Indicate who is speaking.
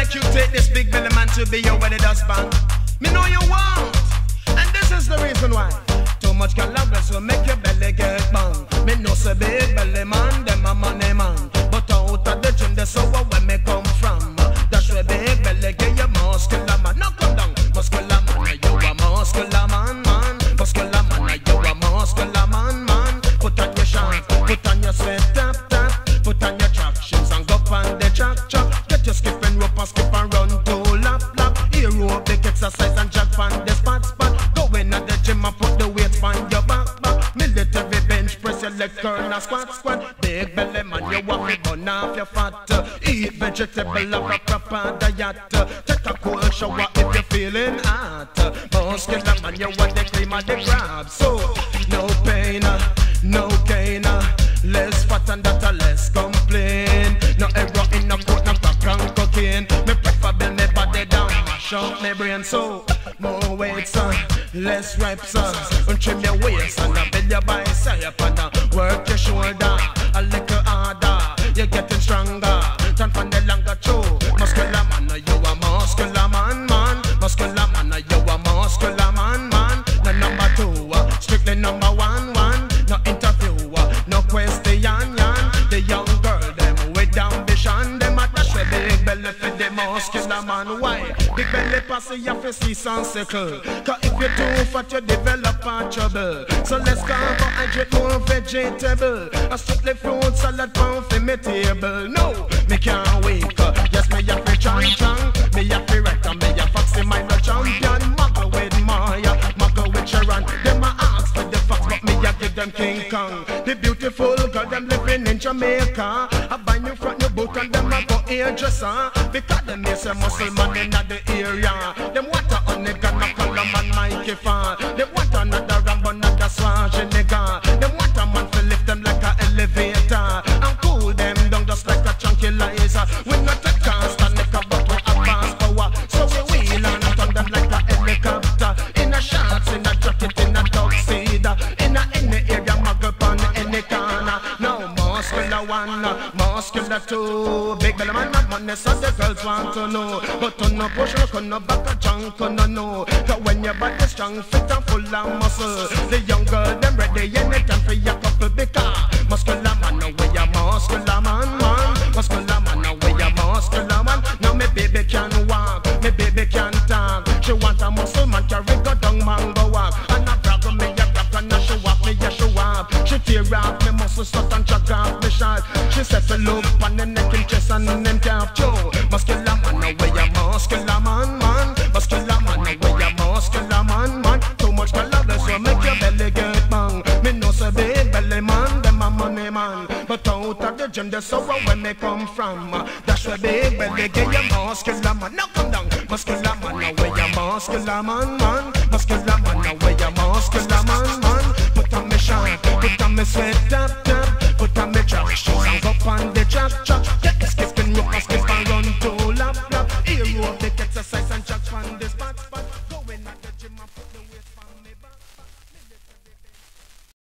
Speaker 1: make you take this big belly man to be your wedded husband? Me know you want, and this is the reason why. Too much calories will make your belly get bang. Me know say big belly man, them a money man. But out of the gym, that's where me come from. That's where big belly get your muscular man. Now come down, muscular man, you a muscular man, man. Muscular man, you a muscular man, man. Put on your shorts, put on your sweat, tap, tap. Put on your track shoes and go on the track, track. Get your skipping rope and skip and run to lap, lap. Aerobic exercise and jack on the spot, spot. Go in at the gym and put the weights on your back, back. Military bench press your leg curl and squat, squat. Big belly man, you want me burn off your fat. Eat vegetable of a proper diet. Take a cold shower if you're feeling hot. Muscular man, you want the cream of the grab. So, no pain, no gain. Less fat and that less complain. No error in no coat, no crack and cocaine. Me prefer build me body down, mash up me brain. So, more weights, less reps, and trim your waist and build your bicep and work your shoulder a little harder. You're getting stronger. Turn from the longer toe. Muscular man, you a muscular man, man. Muscular man, you a muscular man, man. No number two, strictly number one, one. No interview, no question, yan. The young girl, them with ambition, them a dash with big belly for the muscular man. Why? Big belly pass you have to see some circle. Cause if you're too fat, you develop a trouble. So let's carbohydrate more vegetable. A strictly fruit salad pound for me table. No, me can't wait. Yes, me have to chang. Me have to write and me have foxy mind a champion. Muggle with Maya, muggle with Sharon. Them a ask for the facts, but me a give them King Kong. The beautiful girl, them living in Jamaica. I buy new front, new boot, and them a go hairdresser. Because them is a muscle man in the area. Them want a honey gun, a color man, Mikey Fan. Them want another Rambo, another Schwarzenegger. Them want a man to lift them like a elevator and cool them down just like a tranquilizer. We not a constant nickel, but we have fast power. So we wheel and turn them like a helicopter. In a shorts, in a jacket, in a tuxedo. In any area, muggle on any corner. Now muscular one, muscular two. Big belly man, not money, so the girls want to know. But on no push, on no back, a junk, on no know. That when your body strong, fit and full of muscle. The young girl, them ready anytime for your couple because muscular man, now we a muscular man, man. Muscular man, now we a muscular man. Now me baby can walk, me baby can talk. She want a muscle man, carry go down man go walk. And I brag me a brag and I show off me a show off. She tear off me muscle shut and chuck off me shot. She said to look on the neck and chest and them calf too. Muscular man, now we a muscular man, man. Muscular man, now we a muscular man, man. Too much calories will make your belly get bang. Me know say big belly man, them a money man. But out of the gym, that's where me come from. That's where big belly get your muscular man. Now come down, muscular man, now we a muscular man, man. Muscular man, now we a muscular man, man. Put on me short, put on me sweat, tap, tap. Put on me track shoes and go on the track, track.